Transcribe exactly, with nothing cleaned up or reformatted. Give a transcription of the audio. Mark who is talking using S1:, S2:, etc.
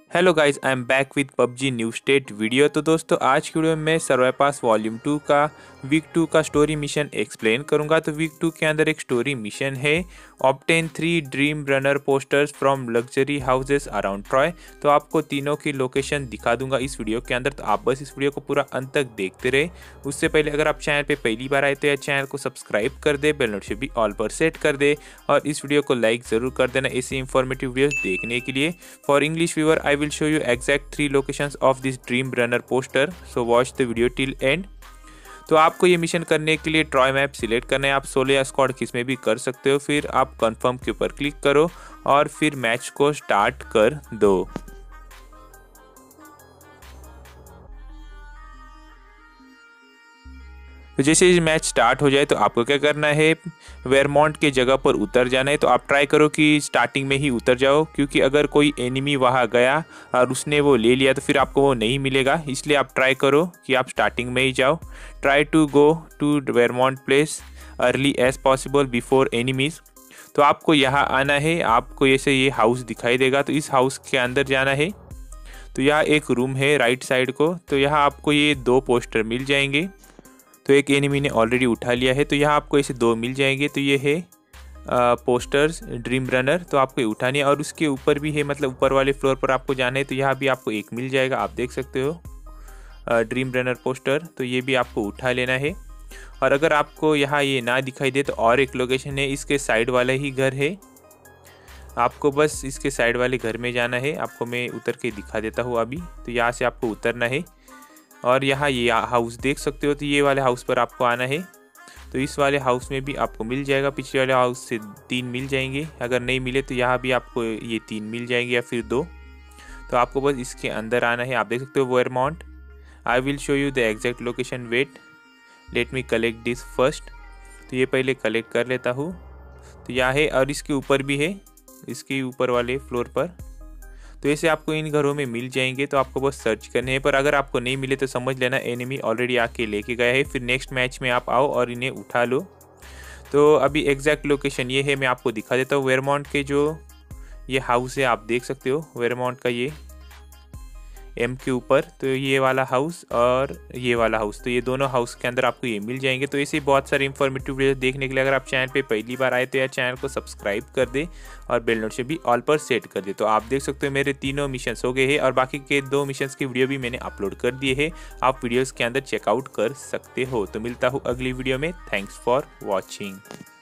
S1: Hello guys, I am back with PUBG new state video. तो दोस्तों, आज की वीडियो में मैं सर्वाइव पास वॉल्यूम टू का वीक टू का स्टोरी मिशन एक्सप्लेन करूंगा। तो वीक टू के अंदर एक स्टोरी मिशन है, obtain three dream runner posters from luxury houses around Troy. तो आपको तीनों की लोकेशन दिखा दूंगा इस वीडियो के अंदर, तो आप बस इस वीडियो को पूरा अंत तक देखते रहे। उससे पहले अगर आप चैनल पे पहली बार आए तो या चैनल को सब्सक्राइब कर दे, बेल नोटिफिकेशन भी ऑल पर सेट कर दे और इस वीडियो को लाइक ज़रूर कर देना ऐसी इंफॉर्मेटिव वीडियोस देखने के लिए। For English viewer I will show you exact three locations of this dream runner poster, so watch the video till end। तो आपको ये मिशन करने के लिए ट्रॉय मैप सिलेक्ट करना है। आप सोलो या स्क्वाड किस में भी कर सकते हो। फिर आप कंफर्म के ऊपर क्लिक करो और फिर मैच को स्टार्ट कर दो। तो जैसे ही मैच स्टार्ट हो जाए तो आपको क्या करना है, वेरमॉन्ट के जगह पर उतर जाना है। तो आप ट्राई करो कि स्टार्टिंग में ही उतर जाओ, क्योंकि अगर कोई एनिमी वहाँ गया और उसने वो ले लिया तो फिर आपको वो नहीं मिलेगा। इसलिए आप ट्राई करो कि आप स्टार्टिंग में ही जाओ। Try to go to Vermont place early as possible before enemies. तो आपको यहाँ आना है, आपको ऐसे ये हाउस दिखाई देगा, तो इस हाउस के अंदर जाना है। तो यहाँ एक रूम है राइट साइड को, तो यहाँ आपको ये दो पोस्टर मिल जाएंगे। तो एक एनिमी ने ऑलरेडी उठा लिया है, तो यहाँ आपको ऐसे दो मिल जाएंगे। तो ये है पोस्टर्स ड्रीम रनर, तो आपको उठानी है। और उसके ऊपर भी है, मतलब ऊपर वाले फ्लोर पर आपको जाना है, तो यहाँ भी आपको एक मिल जाएगा। आप देख सकते हो ड्रीम रनर पोस्टर, तो ये भी आपको उठा लेना है। और अगर आपको यहाँ ये ना दिखाई दे तो और एक लोकेशन है, इसके साइड वाला ही घर है। आपको बस इसके साइड वाले घर में जाना है। आपको मैं उतर के दिखा देता हूँ अभी। तो यहाँ से आपको उतरना है और यहाँ ये हाउस देख सकते हो, तो ये वाले हाउस पर आपको आना है। तो इस वाले हाउस में भी आपको मिल जाएगा, पिछले वाले हाउस से तीन मिल जाएंगे। अगर नहीं मिले तो यहाँ भी आपको ये तीन मिल जाएंगे या फिर दो। तो आपको बस इसके अंदर आना है। आप देख सकते हो Vermont. I will show you the exact location, wait let me collect this first. तो ये पहले कलेक्ट कर लेता हूँ। तो यहाँ है और इसके ऊपर भी है, इसके ऊपर वाले फ्लोर पर। तो ऐसे आपको इन घरों में मिल जाएंगे, तो आपको बस सर्च करने हैं। पर अगर आपको नहीं मिले तो समझ लेना एनिमी ऑलरेडी आके लेके गया है। फिर नेक्स्ट मैच में आप आओ और इन्हें उठा लो। तो अभी एग्जैक्ट लोकेशन ये है, मैं आपको दिखा देता हूँ। वेरमॉन्ट के जो ये हाउस है आप देख सकते हो, वेरमॉन्ट का ये एम के ऊपर, तो ये वाला हाउस और ये वाला हाउस, तो ये दोनों हाउस के अंदर आपको ये मिल जाएंगे। तो ऐसे बहुत सारे इंफॉर्मेटिव वीडियो देखने के लिए अगर आप चैनल पे पहली बार आए तो यार चैनल को सब्सक्राइब कर दे और बेल नोटिफिकेशन भी ऑल पर सेट कर दे। तो आप देख सकते हो मेरे तीनों मिशंस हो गए हैं और बाकी के दो मिशंस की वीडियो भी मैंने अपलोड कर दिए हैं, आप वीडियोज़ के अंदर चेकआउट कर सकते हो। तो मिलता हूँ अगली वीडियो में। Thanks for watching.